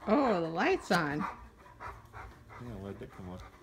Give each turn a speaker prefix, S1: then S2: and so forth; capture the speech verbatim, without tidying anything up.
S1: Oh, the light's on.
S2: Yeah, where'd that come on?